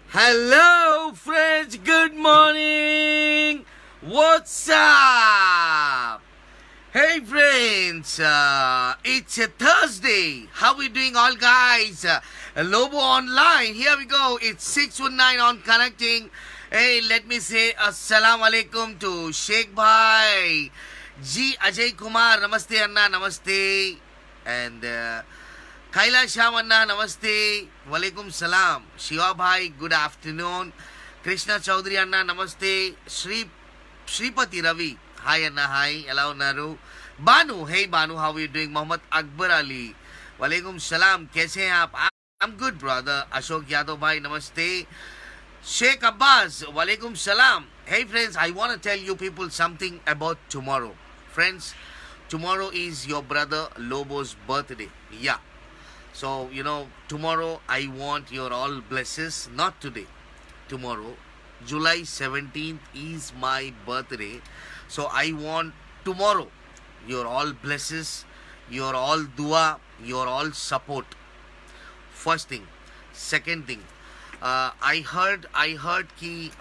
Hello friends, good morning. What's up? Hey friends, it's a Thursday. How we doing all guys? Lobo online. Here we go. It's 619 on connecting. Hey, let me say assalamu alaikum to Sheikh Bhai. G Ajay Kumar, namaste Anna, namaste. And Kailash Anna, namaste. Walaikum salam. Shiva Bhai, good afternoon. Krishna Chaudhary Anna, namaste. Shripati Ravi, hi Anna, hi. Hello Naru. Banu, hey Banu, how are you doing? Mohammad Akbar Ali, walaikum salam. Kaise hain aap? I'm good brother. Ashok Yadav Bhai, namaste. Sheikh Abbas, walaikum salam. Hey friends, I want to tell you people something about tomorrow. Friends, tomorrow is your brother Lobo's birthday. Yeah. So, tomorrow I want your all blessings. Not today. Tomorrow. July 17th is my birthday. So, I want tomorrow your all blessings, your all dua, your all support. First thing. Second thing. I heard ki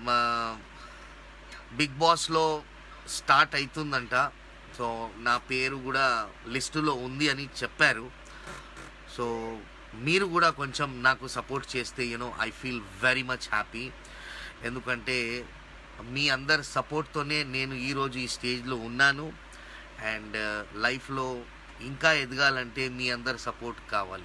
Big Boss lo start aitundanta. So, na peru kuda listulo undi ani chepparu. So మీరు కూడా కొంచెం నాకు support చేస్తే I feel very much happy. ఎందుకంటే మీ అందరి సపోర్ట్తోనే నేను ఈరోజు ఈ స్టేజ్లో ఉన్నాను. అండ్ లైఫ్లో ఇంకా ఎదగాలంటే మీ అందరి సపోర్ట్ కావాలి.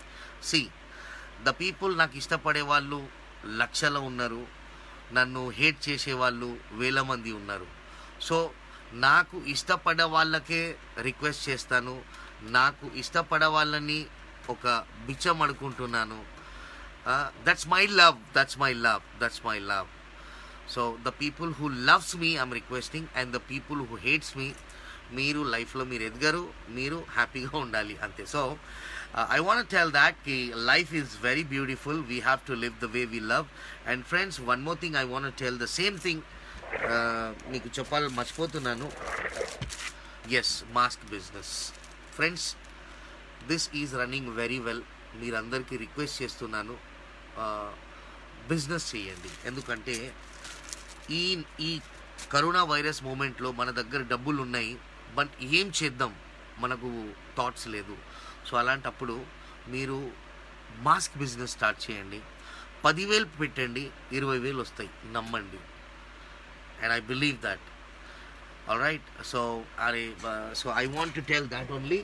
ద పీపుల్ నాకు ఇష్టపడే వాళ్ళు లక్షల ఉన్నారు, నన్ను హేట్ చేసేవాళ్ళు వేల మంది ఉన్నారు. సో నాకు ఇష్టపడే వాళ్ళకే రిక్వెస్ట్ చేస్తాను, నాకు ఇష్టపడే వాళ్ళని ఒక బిచ్చం అడుకుంటున్నాను. That's my love. So the people who loves me I'm requesting, and the people who hates me, మీరు లైఫ్లో మీరు ఎదగరు, మీరు హ్యాపీగా ఉండాలి అంతే. So I want tell that కి life is very beautiful. We have to live the way we love. And friends, one more thing I want tell the same thing. మీకు చెప్పాలి మర్చిపోతున్నాను. Yes, mask business friends, this is running very well. మీరందరికీ request చేస్తున్నాను, business చేయండి. ఎందుకంటే ఈ corona virus మూమెంట్లో మన దగ్గర డబ్బులు ఉన్నాయి, బట్ ఏం చేద్దాం మనకు థాట్స్ లేదు. సో అలాంటప్పుడు మీరు మాస్క్ బిజినెస్ స్టార్ట్ చేయండి. 10,000 పెట్టండి, 20,000 వస్తాయి, నమ్మండి. And I believe that. All right. So I want to tell that only.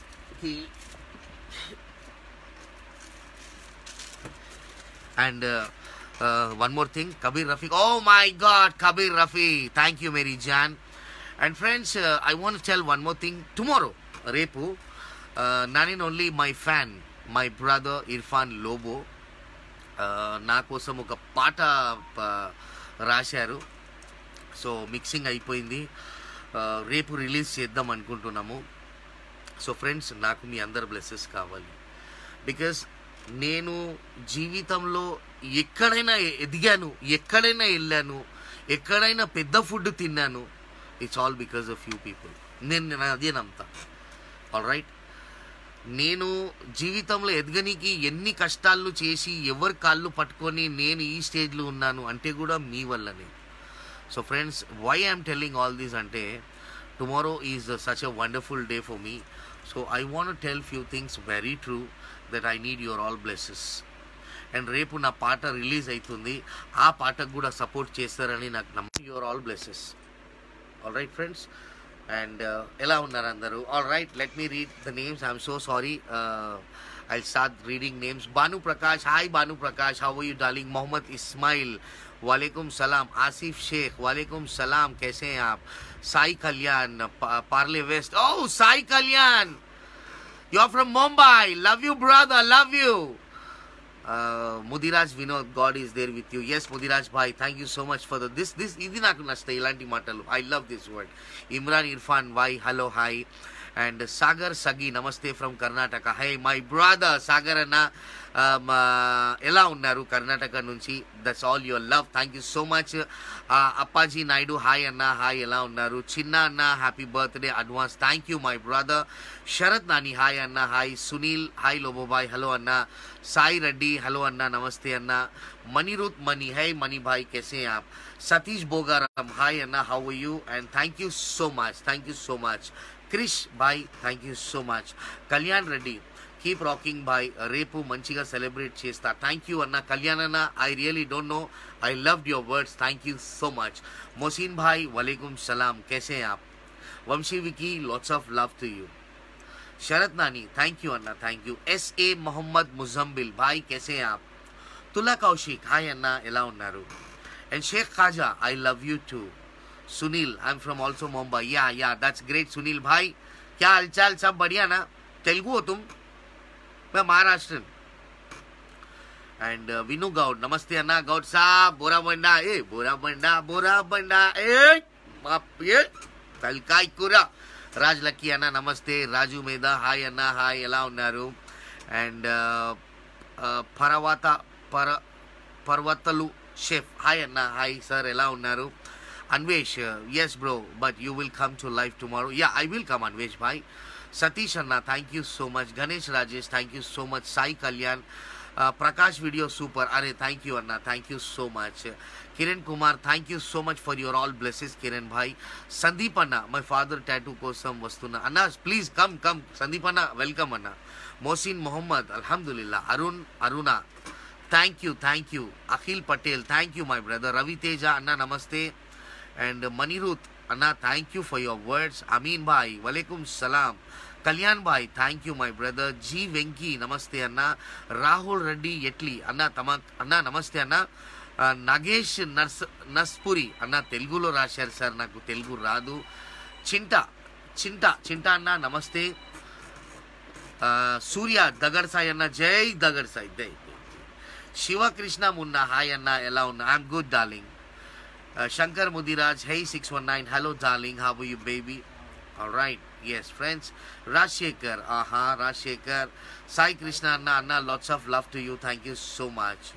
And one more thing, Kabir Rafi. Oh my God, Kabir Rafi. Thank you, Mary Jan. And friends, I want to tell one more thing. Tomorrow, Repu, not only my fan, my brother Irfan Lobo, na kosam oka paata rasharu. So mixing అయిపోయింది, రేపు release చేద్దాం అనుకుంటున్నాము. So friends, నాకు మీ అందరి blesses కావాలి. Because నేను జీవితంలో ఎక్కడైనా ఎదిగాను, ఎక్కడైనా వెళ్ళాను, ఎక్కడైనా పెద్ద ఫుడ్ తిన్నాను, it's all because of you people. నేను అదే నమ్ముతా. All right. నేను జీవితంలో ఎదగనికి ఎన్ని కష్టాలు చేసి ఎవరి కాళ్ళు పట్టుకొని నేను ఈ స్టేజ్లో ఉన్నాను అంటే కూడా మీ వల్లనే. So friends, why I'm telling all these అంటే tomorrow is such a wonderful day for me. So I want to tell few things very true, that I need your all blessings. And repu na paata release aitundi, aa paata kuda support chestarani నాకు నమ్మకం. Your all blessings. All right friends, and ela unnaru andaru? All right, let me read the names. I'm so sorry. I'll start reading names. Banu Prakash, hi Banu Prakash, how are you darling? Mohammad Ismail, वालेकुम सलाम. आसिफ शेख, वालेकुम सलाम. कैसे हैं आप? Sai Kalyan, Parle west. Oh Sai Kalyan, you are from Mumbai. Love you brother, love you. Mudiraj Vinod, God is there with you. Yes Mudiraj bhai, thank you so much for this ఇది నాకు నచ్చుతాయి ఇలాంటి మాటలు. I love this word. Imran Irfan, why hello, hi. And Sagar Sagi, namaste from Karnataka. Hey, my brother Sagar Anna, ela unnaru Karnataka nunchi. That's all your love. Thank you so much. Appaji Naidu, hi Anna, hi, ela unnaru. Chinna Anna, happy birthday advance. Thank you, my brother. Sharat Nani, hi Anna, hi. Sunil, hi Lobo bhai, hello Anna. Sai Reddy, hello Anna, namaste Anna. Manirut Mani, hey Mani bhai, kaise hain aap? Satish Bogaram, hi Anna, how are you? And thank you so much. Thank you so much. Krish bhai, thank you so much. Kalyan Reddy, keep rocking bhai. Repu manchiga celebrate chesta. Thank you Anna. Kalyan Anna, I really don't know. I loved your words. Thank you so much. Mohsin bhai, walaikum salam. Kaise hain aap? Vamshi Vicky, lots of love to you. Sharat Nani, thank you Anna, thank you. S.A. Muhammad Muzambil, bhai kaise hain aap? Tula Kaushik, hi Anna, ela unnaru. And Sheikh Khaja, I love you too. Sunil, I'm from also Mumbai. Yeah, that's great Sunil bhai. क्या हालचाल सब बढ़िया ना? तेलुगु हो तुम? मैं Maharashtrian. And Vinu Gaud, namaste Anna, Gaud साहब, बोरा बंडा, बोरा बंडा, बाप ये, तलकाई कुरा. Raj Lucky Anna, namaste. Raju Meda, hi Anna, hi, ela unnaru. And Parvatalu Chef, hi Anna, hi sir, ela unnaru. Anvesh, yes bro, but you will come to live tomorrow. Yeah, I will come Anvesh bhai. Satish Anna, thank you so much. Ganesh Rajesh, thank you so much. Sai Kalyan, Prakash video super. Are, thank you Anna, thank you so much. Kiran Kumar, thank you so much for your all blessings Kiran bhai. Sandeep Anna, my father tattoo kosam vastuna. Anna, please come. Sandeep Anna, welcome Anna. Mohsin Muhammad, alhamdulillah. Aruna, thank you. Akhil Patel, thank you my brother. Ravi Teja, Anna, namaste. And Manirut, Anna, thank you for your words. Amin bhai, walaikum salam. Kalyan bhai, thank you my brother. G Venki, namaste Anna. Rahul Reddy Yetli, Anna, namaste Anna. Nagesh Naspuri, Anna, Telugulo Rashar sir, naku Telugu radu. Chinta Anna, namaste. Surya Dagar Sai Anna, Jai Dagar Sai. Shiva Krishna Munna, hi Anna, ela unna. I'm good darling. Shankar Mudiraj, hey 619, hello darling, how are you baby? Alright, yes friends. Rajshekhar, Rajshekhar. Sai Krishna Anna, lots of love to you, thank you so much.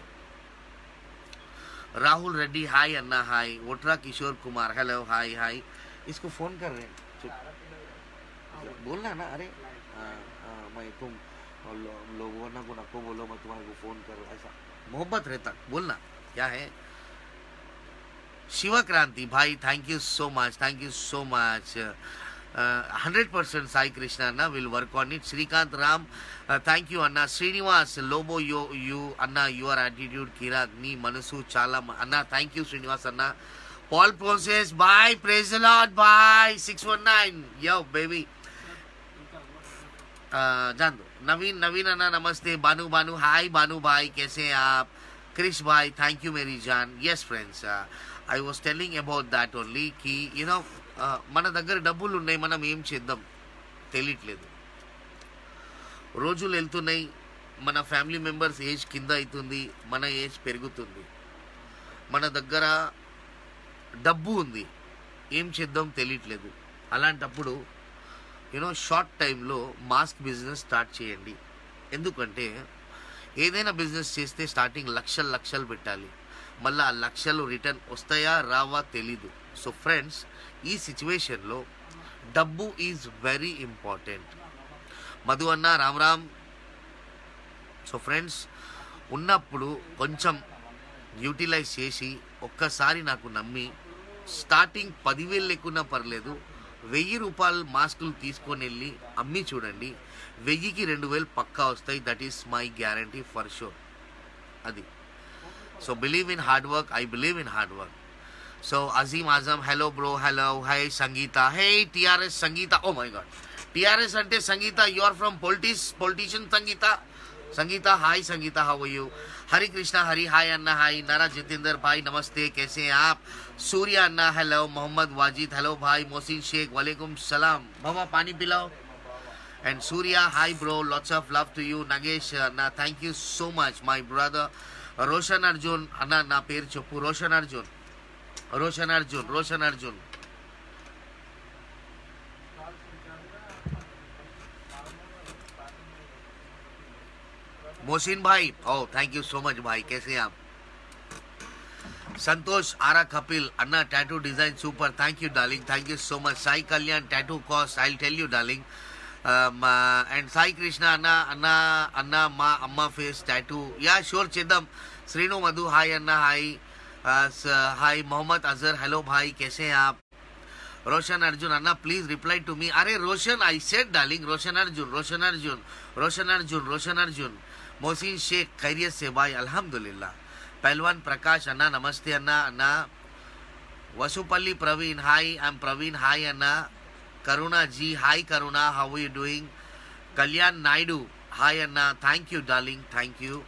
Rahul Reddy, hi Anna, hi. Otra Kishore Kumar, hello, hi. इसको phone कर रहे हैं, बोलना ना. अरे मैं तुम लोगों को बोलो मैं तुम्हारे को फोन कर रहा, ऐसा मोहब्बत रहता, बोलना क्या है. Shiva Kranti bhai, thank you so much. 100% Sai Krishna Anna will work on it. Srikanth Ram, thank you Anna. Srinivas Lobo, you Anna, your attitude Kiragni Manasu Chala Anna, thank you Srinivas Anna. Paul Process, bye, praise the Lord, bye. 619, yo baby. जान दो. नवीन Anna, namaste. Banu, hi Banu bhai, कैसे हैं आप? Krish bhai, thank you मेरी जान. Yes friends, I was telling about that only ki, you know, మన దగ్గర డబ్బులు ఉన్నాయి, మనం ఏం చేద్దాం తెలియట్లేదు. రోజులు వెళ్తున్నాయి, మన ఫ్యామిలీ మెంబర్స్ ఏజ్ కింద అవుతుంది, మన ఏజ్ పెరుగుతుంది, మన దగ్గర డబ్బు ఉంది, ఏం చేద్దాం తెలియట్లేదు. అలాంటప్పుడు యూనో షార్ట్ టైంలో మాస్క్ బిజినెస్ స్టార్ట్ చేయండి. ఎందుకంటే ఏదైనా బిజినెస్ చేస్తే స్టార్టింగ్ లక్షలు పెట్టాలి, మళ్ళీ ఆ లక్షలు రిటర్న్ వస్తాయా రావా తెలీదు. సో ఫ్రెండ్స్, ఈ సిచ్యువేషన్లో డబ్బు ఈజ్ వెరీ ఇంపార్టెంట్. మధు అన్న రామ్. సో ఫ్రెండ్స్, ఉన్నప్పుడు కొంచెం యూటిలైజ్ చేసి ఒక్కసారి నాకు నమ్మి స్టార్టింగ్ 10,000 లేకున్నా పర్లేదు, 1000 రూపాయలు మాస్కులు తీసుకొని వెళ్ళి అమ్మి చూడండి, 1000కి 2,000 పక్కా వస్తాయి. That is my guarantee for sure. అది. So believe in hard work. I believe in hard work. So Azeem Azam, hello bro, hello, hi Sangeetha, hey TRS Sangeetha. Oh my god, TRS అంటే Sangeetha, you are from politician Sangeetha. Hi Sangeetha, how are you? Hari Krishna Hari, hi अन्ना, hi Nara Jitendra भाई, नमस्ते, कैसे हैं आप? सूर्या अन्ना, hello. Mohammed Wajid, hello भाई. मोहसिन शेख, वालेकुम सलाम. मामा पानी पिलाओ. And Surya, hi bro, lots of love to you. Nagesh अन्ना, thank you so much my brother. Roshan Arjun अन्ना, ना पेर चुप्पू. रोशन अर्जुन मोहसिन भाई, oh thank you so much भाई, कैसे हैं आप? संतोष आरा कपिल, अन्ना tattoo design super, thank you darling, thank you so much. Sai Kalyan, tattoo cost, I'll tell you darling. And Sai Krishna, Anna ma amma face tattoo, yeah sure. Chidam, Srinu Madhu, hi Anna, hi. Hi Mohammad Azhar, hello bhai, कैसे हैं आप? Roshan Arjun, Anna please reply to me. अरे Roshan, I said darling, Roshan Arjun, Roshan Arjun, Roshan Arjun, Roshan Arjun. Mohsin Sheikh, खैरियत से भाई, अल्हम्दुलिल्लाह. पहलवान प्रकाश, अन्ना नमस्ते अन्ना. अन्ना Vasupalli Praveen, hi I am Praveen, hi अन्ना. Karuna ji, hi Karuna, how are you doing? Kalyan Naidu, hi अन्ना, thank you darling, thank you.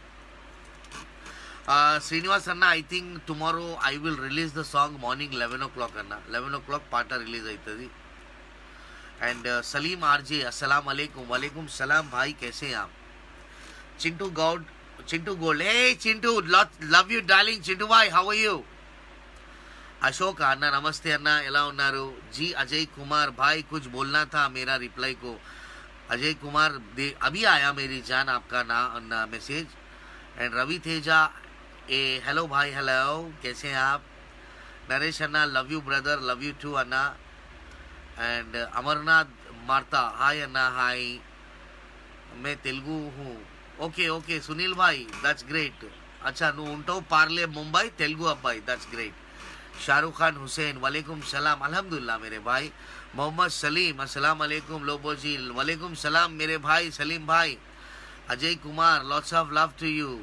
Srinivas Anna, I think tomorrow I will release the song morning 11 o'clock Anna. 11 o'clock part release aitadi. And Salim RJ, Assalamu alaikum. Walaikum salam bhai, kaise hain aap? Chintu Gold, hey Chintu, love you darling. Chintu bhai, how are you? Ashok Anna, namaste Anna, ela unnaru? जी अजय कुमार भाई, कुछ बोलना था मेरा reply को. अजय कुमार अभी आया मेरी जान आपका ना message. And Ravi Teja, hello भाई, हेलो, कैसे हैं आप? नरेश अन्ना, love you brother, love you too अन्ना. एंड अमरनाथ मार्ता, हाय अन्ना, हाय. मैं तेलुगु हूँ. ओके ओके सुनील भाई, दैट्स ग्रेट. अच्छा नु उंटो पार्ले मुंबई तेलुगु अब्बाई, दैट्स ग्रेट. शाहरुख खान हुसैन, वालेकुम सलाम, अल्हम्दुलिल्लाह मेरे भाई. मोहम्मद सलीम, अस्सलाम वालेकुम. लोबो जी, वालेकुम सलाम मेरे भाई सलीम भाई. Ajay Kumar, lots of love to you.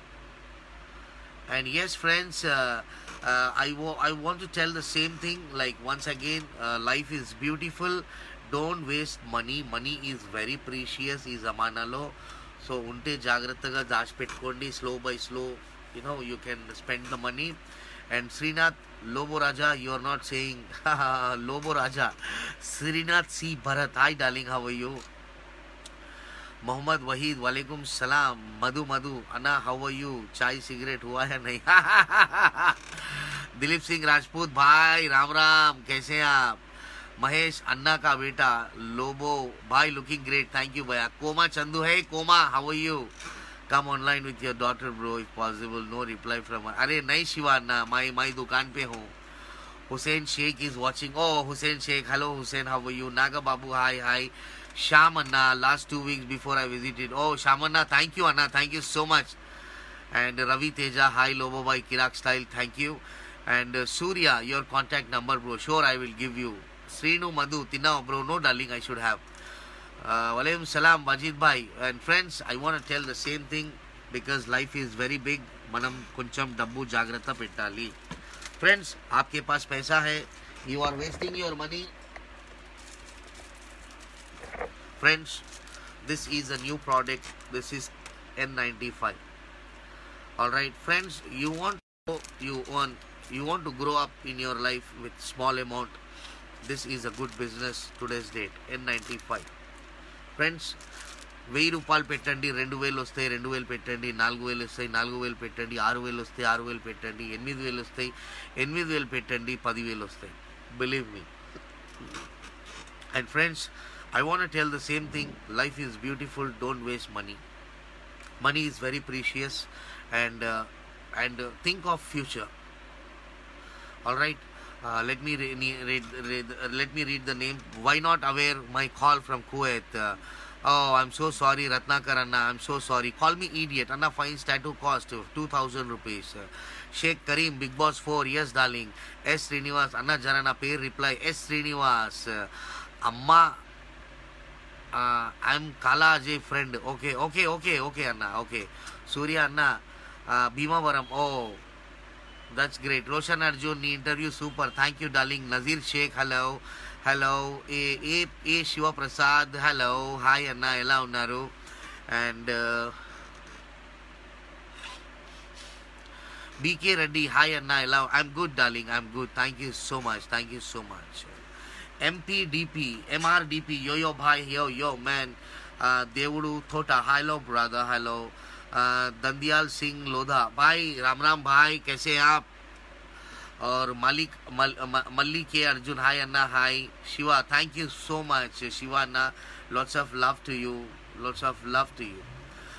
And yes friends, I want to tell the same thing, like once again, life is beautiful. Don't waste money. Money is very precious, is amanalo. So unte jagrataga dashpetkondi, slow by slow, you know, you can spend the money. And Srinath Lobo Raja, you are not saying Lobo Raja. Srinath C Bharat, hi darling, how are you? Mohammad Waheed, वालेकुम सलाम. मधु अन्ना, how are you? चाय cigarette हुआ है नहीं? दिलीप सिंह राजपूत भाई, राम राम, कैसे हैं आप? महेश अन्ना का बेटा लोबो भाई, लुकिंग ग्रेट, थैंक यू भैया. Koma Chandu, hi Koma, how are you? Come online with your daughter bro if possible. No reply from. अरे नहीं शिवा अन्ना, माई दुकान पे हूँ. Hussain Shaikh is watching. Oh Hussain Shaikh, hello Hussain, how are you? Naga Babu, hi hi. Sham Anna, last 2 weeks before I visited. Oh, Sham Anna, thank you Anna, thank you so much. And Ravi Teja, hi Lobo Bhai, Kirak Style, thank you. And Surya, your contact number bro, sure I will give you. Srinu Madhu, Tinao bro, no darling, I should have. Walaikum Salam, Majid Bhai. And friends, I want to tell the same thing because life is very big. Manam Kuncham Dabbu Jagrata Petali. Friends, आपके पास पैसा है, you are wasting your money. Friends, this is a new product. This is N95. All right, friends, you want to grow up in your life with small amount. This is a good business today's date. N95. Friends, 1000 రూపాయలు పెట్టండి, 2000 వస్తాయి, 2000 పెట్టండి, 4000 వస్తాయి, 4000 పెట్టండి, 6000 వస్తాయి, 6000 పెట్టండి, 8000 వస్తాయి, 8000 పెట్టండి, 10000 వస్తాయి. Believe me. And friends, I want to tell the same thing. Life is beautiful. Don't waste money. Money is very precious, and think of future. All right. Let me read the name. Why not aware? My call from Kuwait. Oh, I'm so sorry, Ratnakar Anna. I'm so sorry. Call me idiot. Anna finds tattoo cost 2,000 rupees. Sheikh Kareem, Big Boss 4. Yes, darling. S. Srinivas. Anna Jarana, pay reply. S. Srinivas. Amma. I'm Kala Ajay friend. Okay, Anna. Okay. Surya Anna. Bhimavaram. Oh, that's great. Roshan Arjun, interview super. Thank you, darling. Nazir Sheikh, hello. Hello. A. Shiva Prasad, hello. Hi, Anna. Ela unnaru. And BK Reddy, hi, Anna. Ela. I'm good, darling. I'm good. Thank you so much. Thank you so much. MPDP, MRDP, yo bhai, yo man. Devudu Thota, hello brother, hello. Dandial Singh Lodha, bhai, Ram bhai, kaise aap? और Malli K Arjun, hi अन्ना, hi. Shiva, thank you so much Shiva अन्ना, lots of love to you, lots of love to you.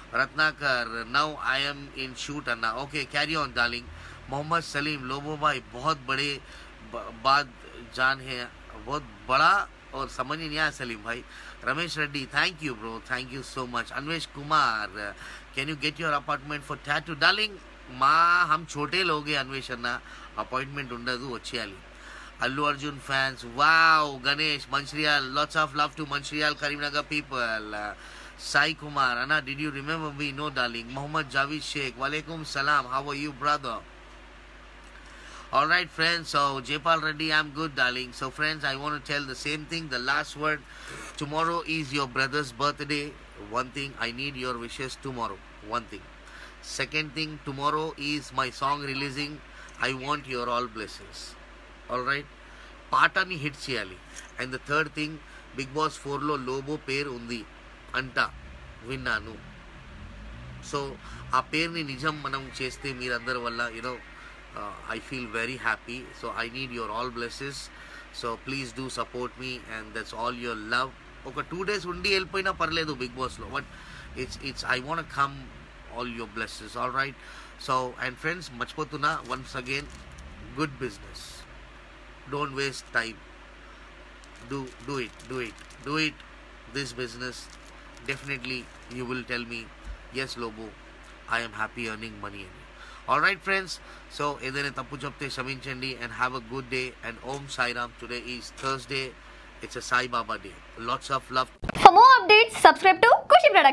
Ratnakar, now I am in shoot Anna. Okay, carry on darling. Mohammed Saleem, Lobo भाई बहुत बड़े बात जान है, बहुत बड़ा और समझ नहीं आया सलीम भाई. Ramesh Reddy, thank you bro, thank you so much. Anvesh Kumar, can you get your apartment for tattoo darling. माँ हम छोटे लोग हैं अन्वेश अन्ना, अपॉइंटमेंट ఉండదు వచ్చేయాలి. Allu Arjun fans, wow. Ganesh, Manchrial, lots of love to Manchrial, Karimnagar people. Sai Kumar, Anna, did you remember me? No, darling. Muhammad Javed Sheikh, Walaikum Salam. How are you, brother? All right, friends. So, Jepal Reddy, I'm good, darling. So, friends, I want to tell the same thing. The last word. Tomorrow is your brother's birthday. One thing, I need your wishes tomorrow. One thing. Second thing, tomorrow is my song releasing. I want your all blessings. Alright, పాటని hit చేయాలి. And the third thing, big boss 4లో లోబో పేరు ఉంది అంట విన్నాను. So ఆ పేరుని నిజం మనం చేస్తే మీరందరి వల్ల you know I feel very happy. So I need your all blesses. So please do support me and that's all your love. ఒక 2 days ఉండి వెళ్ళిపోయినా పర్లేదు బిగ్ బాస్లో, but it's I want come all your blesses. All right. So and friends మర్చిపోతున్నా, once again, good business. Don't waste time. Do it. This business, definitely you will tell me, yes Lobo, I am happy earning money. All right, friends. So edaina tappu chepte kshaminchandi and have a good day. And Om Sai Ram. Today is Thursday. It's a Sai Baba day. Lots of love. For more updates, subscribe to Kushi Production.